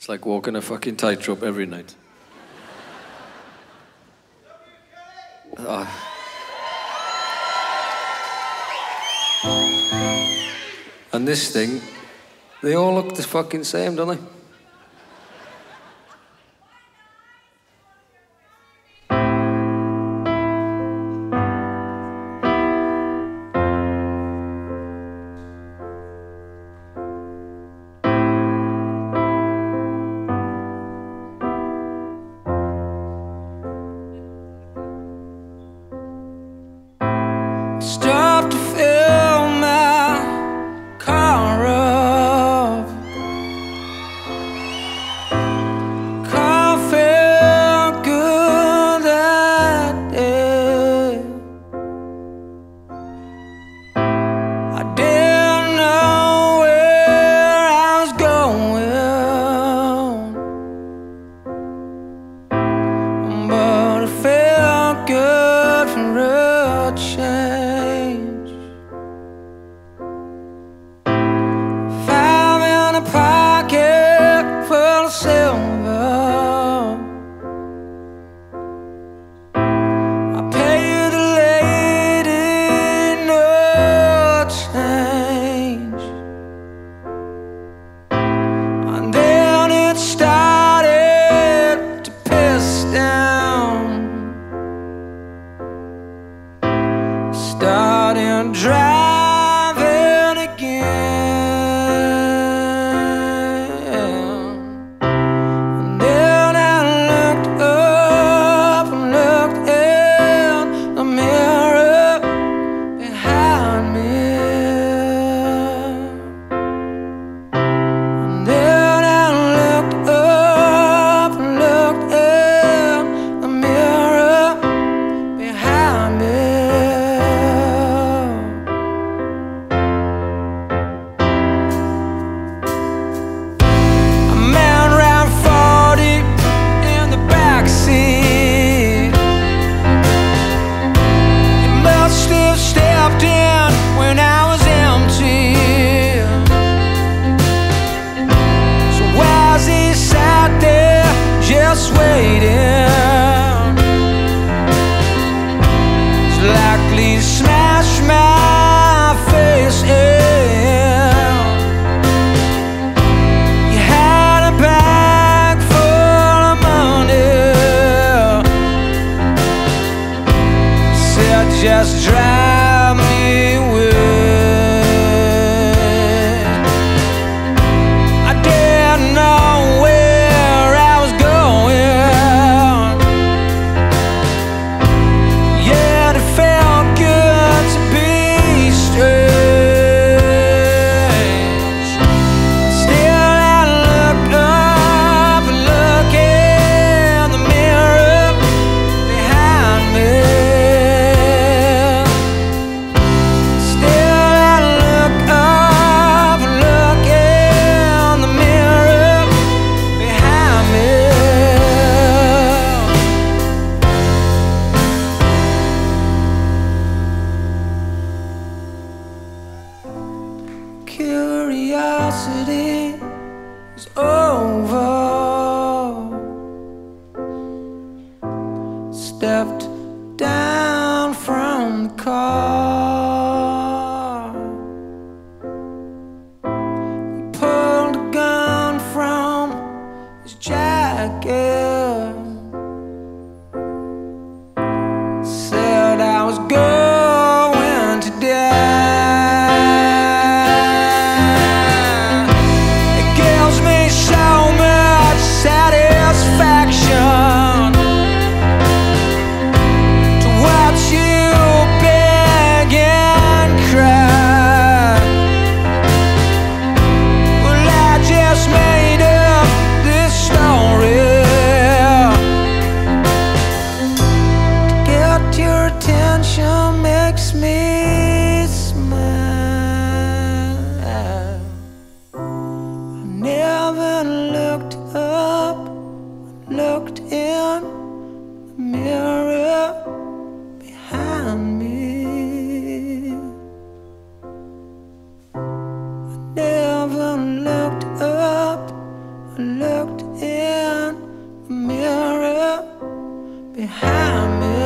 It's like walking a fucking tightrope every night. And this thing, they all look the fucking same, don't they? Stop to fill my car up. Car felt good that day. I didn't know where I was going, but it felt good for a change. Pocket full of silver, I pay the lady no change. And then it started to piss down, started driving again. Just waiting, it's likely to smash my face in. You had a bag full of money, said just drive me away. I didn't know where curiosity is over. Stepped down from the car. He pulled a gun from his jacket, said I was going to die. Makes me smile. I never looked up, looked in the mirror behind me. I never looked up, looked looked in the mirror behind me.